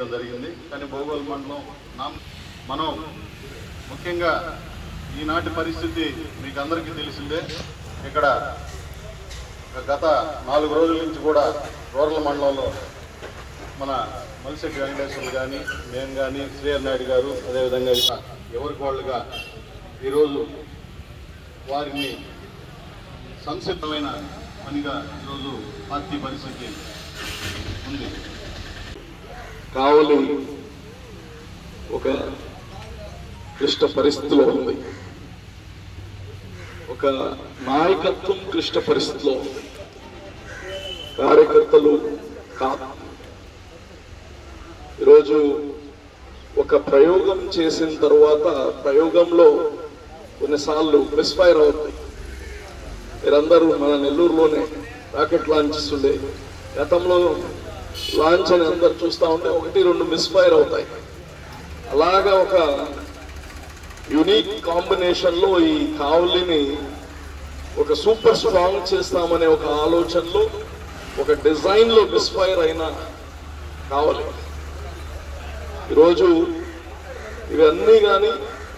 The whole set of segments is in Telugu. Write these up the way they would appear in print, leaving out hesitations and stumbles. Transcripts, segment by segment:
జరిగింది. కానీ బోగోలు మండలం మనం ముఖ్యంగా ఈనాటి పరిస్థితి మీకు అందరికీ తెలిసిందే. ఇక్కడ గత 4 రోజుల నుంచి కూడా రూరల్ మండలంలో మన మలిశెట్టి వెంకటేశ్వర్లు కానీ నేను కానీ శ్రీహరి నాయుడు గారు అదేవిధంగా ఎవరికి వాళ్ళుగా ఈరోజు వారిని సంసిద్ధమైన పనిగా ఈరోజు పార్టీ పరిస్థితి ఉంది. కావలి ఒక క్లిష్ట పరిస్థితిలో ఉంది. ఒక నాయకత్వం క్లిష్ట పరిస్థితిలో ఉంది. కార్యకర్తలు కాదు. ఈరోజు ఒక ప్రయోగం చేసిన తర్వాత ప్రయోగంలో కొన్నిసార్లు మిస్ఫైర్ అవుతాయి. మీరందరూ మన నెల్లూరులోనే రాకెట్ లాంచెస్ ఉండే గతంలో లాంచ్ అని అందరు చూస్తూ ఉంటే 1-2 మిస్ఫైర్ అవుతాయి. అలాగా ఒక యునిక్ కాంబినేషన్లో ఈ కావలిని ఒక సూపర్ స్ట్రాంగ్ చేస్తామనే ఒక ఆలోచనలో ఒక డిజైన్లో మిస్ఫైర్ అయిన కావలి ఈరోజు ఇవన్నీ కానీ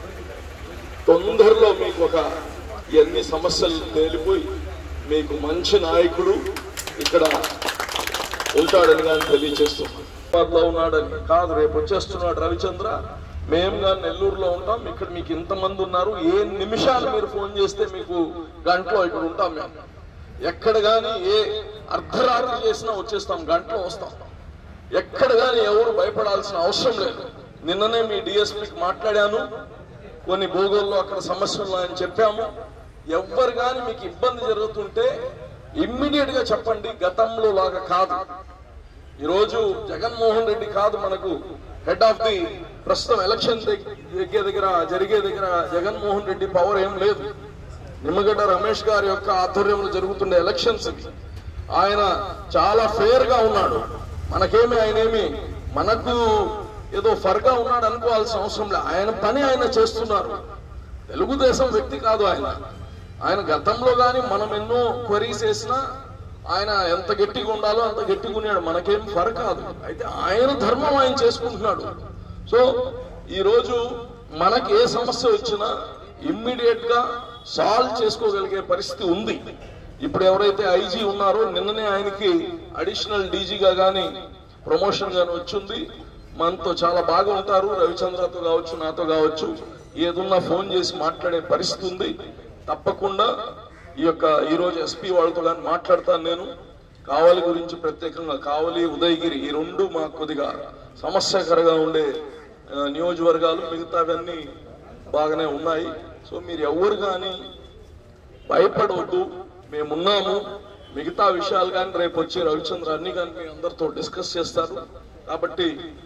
తొందరలో మీకు ఒక ఇవన్నీ సమస్యలు తేలిపోయి మీకు మంచి నాయకుడు ఇక్కడ ఉంటాడని కానీ తెలియచేస్తున్నాడు. ఉన్నాడని కాదు, రేపు వచ్చేస్తున్నాడు రవిచంద్ర. మేము కానీ నెల్లూరులో ఉంటాం. ఇక్కడ మీకు ఇంతమంది ఉన్నారు. ఏ నిమిషాలు మీరు ఫోన్ చేస్తే మీకు గంటలో ఇక్కడ ఉంటాం. మేము ఎక్కడ కానీ ఏ అర్ధరాత్రి చేసినా వచ్చేస్తాం, గంటలో వస్తాం. ఎక్కడ కానీ ఎవరు భయపడాల్సిన అవసరం లేదు. నిన్ననే మీ డిఎస్పీకి మాట్లాడాను. కొన్ని భూగోళంలో అక్కడ సమస్యలు అని చెప్పాము. ఎవ్వరు కానీ మీకు ఇబ్బంది జరుగుతుంటే ఇమ్మీడియట్ గా చెప్పండి. గతంలో లాగా కాదు. ఈరోజు జగన్మోహన్ రెడ్డి కాదు మనకు హెడ్ ఆఫ్ ది ప్రస్తుతం ఎలక్షన్ జరిగే దగ్గర జగన్మోహన్ రెడ్డి పవర్ ఏం లేదు. నిమ్మగడ్డ రమేష్ గారి యొక్క ఆధ్వర్యంలో జరుగుతున్న ఎలక్షన్స్ ఆయన చాలా ఫేర్ గా ఉన్నాడు. మనకేమి ఆయనేమి మనకు ఏదో ఫర్గా ఉన్నాడు అనుకోవాల్సిన అవసరం లేదు. ఆయన పని ఆయన చేస్తున్నారు. తెలుగుదేశం వ్యక్తి కాదు ఆయన. ఆయన గతంలో కానీ మనం ఎన్నో క్వరీస్ వేసినా ఆయన ఎంత గట్టిగా ఉండాలో అంత గట్టిగా ఉన్నాడు. మనకేం ఫర్ కాదు. అయితే ఆయన ధర్మం ఆయన చేసుకుంటున్నాడు. సో ఈరోజు మనకి ఏ సమస్య వచ్చినా ఇమ్మీడియట్ గా సాల్వ్ చేసుకోగలిగే పరిస్థితి ఉంది. ఇప్పుడు ఎవరైతే ఐజీ ఉన్నారో నిన్ననే ఆయనకి అడిషనల్ డీజీగా కానీ ప్రమోషన్ గానీ వచ్చింది. మనతో చాలా బాగా ఉంటారు. రవిచంద్రతో కావచ్చు, నాతో కావచ్చు, ఏదున్నా ఫోన్ చేసి మాట్లాడే పరిస్థితి ఉంది. తప్పకుండా ఈరోజు ఎస్పీ వాళ్ళతో కానీ మాట్లాడతాను. నేను కావలి గురించి ప్రత్యేకంగా కావలి, ఉదయగిరి ఈ 2 మాకు కొద్దిగా సమస్యకరంగా ఉండే నియోజకవర్గాలు. మిగతావన్నీ బాగానే ఉన్నాయి. సో మీరు ఎవరు కానీ భయపడవద్దు, మేమున్నాము. మిగతా విషయాలు కానీ రేపు వచ్చి రవిచంద్ర అన్ని కానీ మీ అందరితో డిస్కస్ చేస్తారు. కాబట్టి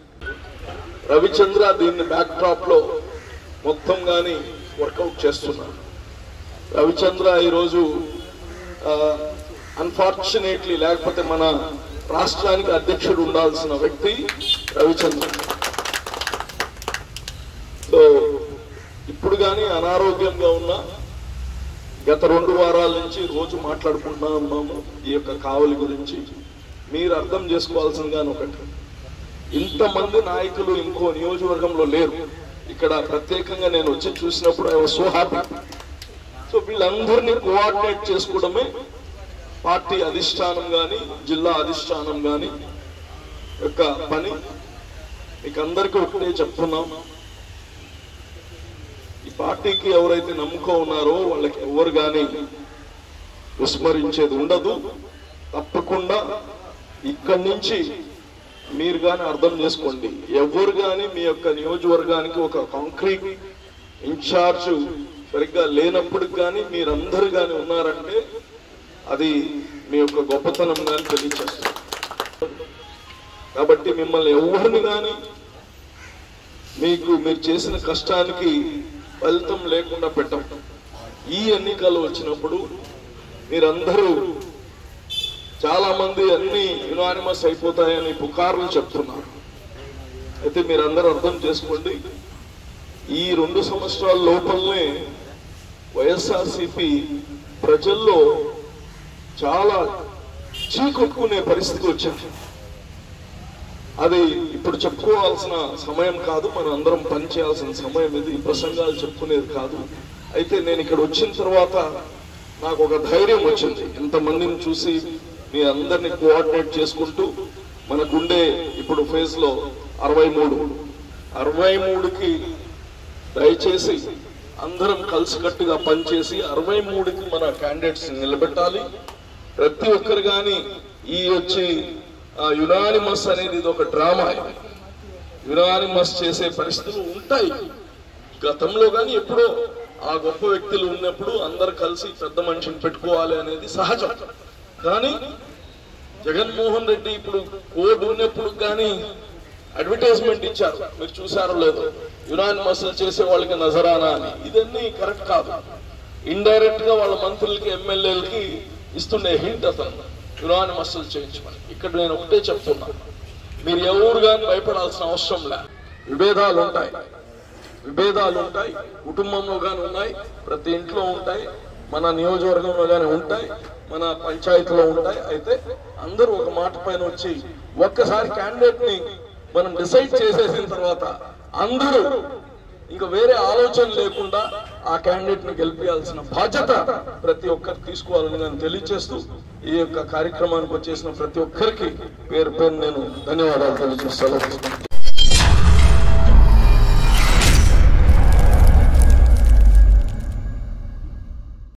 రవిచంద్ర దీన్ని బ్యాక్ డ్రాప్ లో మొత్తం కానీ వర్కౌట్ చేస్తున్నారు. రవిచంద్ర ఈరోజు అన్ఫార్చునేట్లీ లేకపోతే మన రాష్ట్రానికి అధ్యక్షుడు ఉండాల్సిన వ్యక్తి రవిచంద్ర. సో ఇప్పుడు కానీ అనారోగ్యంగా ఉన్న గత 2 వారాల నుంచి రోజు మాట్లాడుకుంటా ఉన్నాము ఈ యొక్క కావలి గురించి. మీరు అర్థం చేసుకోవాల్సిన కానీ ఒకటి, ఇంతమంది నాయకులు ఇంకో నియోజకవర్గంలో లేరు. ఇక్కడ ప్రత్యేకంగా నేను వచ్చి చూసినప్పుడు I was so happy. So వీళ్ళందరినీ కోఆర్డినేట్ చేసుకోవడమే పార్టీ అధిష్టానం కానీ జిల్లా అధిష్టానం కానీ యొక్క పని. మీకు అందరికీ ఒకటే చెప్తున్నాం, ఈ పార్టీకి ఎవరైతే నమ్ముకో ఉన్నారో వాళ్ళకి ఎవరు కానీ విస్మరించేది ఉండదు. తప్పకుండా ఇక్కడి నుంచి మీరు కానీ అర్థం చేసుకోండి, ఎవరు కానీ మీ యొక్క నియోజకవర్గానికి ఒక కాంక్రీట్ ఇన్ఛార్జ్ సరిగ్గా లేనప్పుడు కానీ మీరందరూ కానీ ఉన్నారంటే అది మీ యొక్క గొప్పతనం కానీ తెలియచేస్తుంది. కాబట్టి మిమ్మల్ని ఎవరిని కానీ మీరు చేసిన కష్టానికి ఫలితం లేకుండా పెట్టడం. ఈ ఎన్నికలు వచ్చినప్పుడు మీరందరూ చాలా మంది అన్ని యునానిమస్ అయిపోతాయని పుకార్లు చెప్తున్నారు. అయితే మీరందరూ అర్థం చేసుకోండి, ఈ 2 సంవత్సరాల లోపలనే వైఎస్ఆర్సీపీ ప్రజల్లో చాలా చీకొట్టుకునే పరిస్థితి వచ్చింది. అది ఇప్పుడు చెప్పుకోవాల్సిన సమయం కాదు, మనం అందరం పని చేయాల్సిన సమయం ఇది, ప్రసంగాలు చెప్పుకునేది కాదు. అయితే నేను ఇక్కడ వచ్చిన తర్వాత నాకు ఒక ధైర్యం వచ్చింది, ఇంతమందిని చూసి మీ అందరినీ కోఆర్డినేట్ చేసుకుంటూ మనకుండే ఇప్పుడు ఫేజ్ లో 63కి దయచేసి అందరం కలిసికట్టుగా పనిచేసి 63కి మన క్యాండిడేట్స్ నిలబెట్టాలి. ప్రతి ఒక్కరు కానీ ఈ వచ్చి యునానిమస్ అనేది ఇది ఒక డ్రామా. యునానిమస్ చేసే పరిస్థితులు ఉంటాయి గతంలో, కానీ ఎప్పుడో ఆ గొప్ప వ్యక్తులు ఉన్నప్పుడు అందరు కలిసి పెద్ద మనిషిని పెట్టుకోవాలి అనేది సహజం. కానీ జగన్మోహన్ రెడ్డి ఇప్పుడు కోర్టు ఉన్నప్పుడు కానీ అడ్వర్టైజ్మెంట్ ఇచ్చారు, మీరు చూసారో లేదో, యునానిమస్ చేసే వాళ్ళకి నజరానా అని. ఇదన్నీ కరెక్ట్ కాదు. ఇండైరెక్ట్ గా వాళ్ళ మంత్రులకి ఎమ్మెల్యేలకి ఇస్తుండే హింట్ అతను యునానిమస్ చేయించమని. ఇక్కడ నేను ఒకటే చెప్తున్నా, మీరు ఎవరు కానీ భయపడాల్సిన అవసరం లే. విభేదాలు ఉంటాయి, కుటుంబంలో కానీ ఉన్నాయి, ప్రతి ఇంట్లో ఉంటాయి, మన నియోజకవర్గంలో కానీ ఉంటాయి, మన పంచాయతీలో ఉంటాయి. అయితే అందరూ ఒక మాట పైన వచ్చి ఒక్కసారి క్యాండిడేట్ ని మనం డిసైడ్ చేసేసిన తర్వాత అందరూ ఇంకా వేరే ఆలోచన లేకుండా ఆ క్యాండిడేట్ ని గెలిపించాల్సిన బాధ్యత ప్రతి ఒక్కరు తీసుకోవాలని నేను తెలియజేస్తూ ఈ యొక్క కార్యక్రమానికి వచ్చేసిన ప్రతి ఒక్కరికి పేరు నేను ధన్యవాదాలు తెలియజేస్తాను.